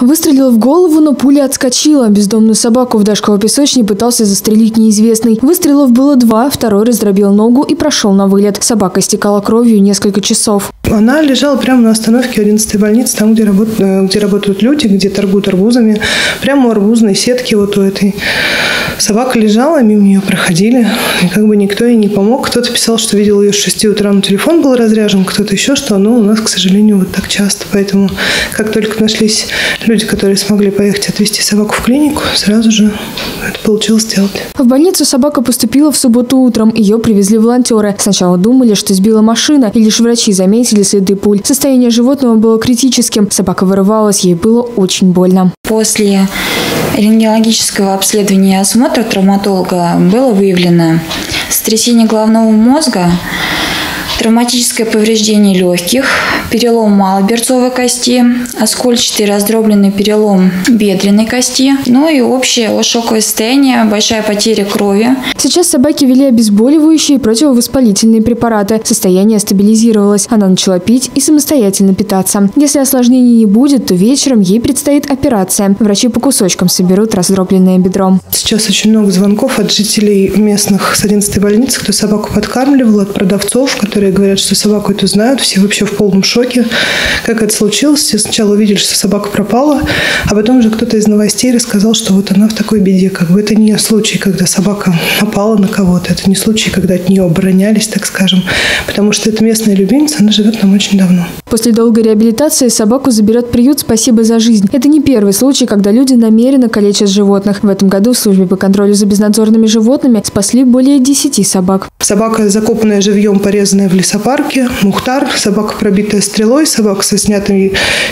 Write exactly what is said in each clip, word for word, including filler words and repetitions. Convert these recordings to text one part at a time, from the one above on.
Выстрелил в голову, но пуля отскочила. Бездомную собаку в Дашковой песочне пытался застрелить неизвестный. Выстрелов было два, второй раздробил ногу и прошел на вылет. Собака истекала кровью несколько часов. Она лежала прямо на остановке одиннадцатой больницы, там, где, работ, где работают люди, где торгуют арбузами. Прямо у арбузной сетки вот у этой. Собака лежала, мимо нее проходили. И как бы никто ей не помог. Кто-то писал, что видел ее с шести утра, но телефон был разряжен, кто-то еще что. Но у нас, к сожалению, вот так часто. Поэтому как только нашлись люди, которые смогли поехать отвезти собаку в клинику, сразу же это получилось сделать. В больницу собака поступила в субботу утром. Ее привезли волонтеры. Сначала думали, что сбила машина, и лишь врачи заметили следы пуль. Состояние животного было критическим. Собака вырывалась, ей было очень больно. После рентгенологического обследования и осмотра травматолога было выявлено сотрясение головного мозга, травматическое повреждение легких, перелом малоберцовой кости, оскольчатый раздробленный перелом бедренной кости, ну и общее шоковое состояние, большая потеря крови. Сейчас собаке ввели обезболивающие и противовоспалительные препараты. Состояние стабилизировалось. Она начала пить и самостоятельно питаться. Если осложнений не будет, то вечером ей предстоит операция. Врачи по кусочкам соберут раздробленное бедро. Сейчас очень много звонков от жителей местных с одиннадцатой больницы, кто собаку подкармливал, от продавцов, которые говорят, что собаку эту знают, все вообще в полном шоке. Как это случилось? Все сначала увидели, что собака пропала, а потом уже кто-то из новостей рассказал, что вот она в такой беде. Как бы это не случай, когда собака напала на кого-то, это не случай, когда от нее оборонялись, так скажем, потому что это местная любимица, она живет там очень давно. После долгой реабилитации собаку заберет приют «Спасибо за жизнь». Это не первый случай, когда люди намеренно калечат животных. В этом году в службе по контролю за безнадзорными животными спасли более десяти собак. Собака, закопанная живьем, порезанная в лесопарке, Мухтар, собака, пробитая стрелой, собака со снятым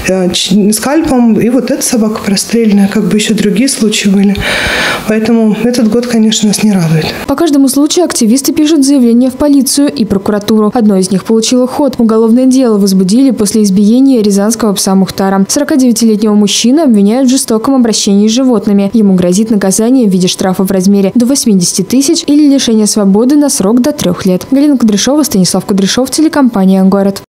э, скальпом, и вот эта собака простреленная, как бы еще другие случаи были. Поэтому этот год, конечно, нас не радует. По каждому случаю активисты пишут заявления в полицию и прокуратуру. Одно из них получило ход. Уголовное дело возбудили после избиения рязанского пса Мухтара. сорокадевятилетнего мужчину обвиняют в жестоком обращении с животными. Ему грозит наказание в виде штрафа в размере до восьмидесяти тысяч или лишения свободы на срок до трех лет. Галина Кудряшова, Станислав Кудряшов, телекомпания «Город».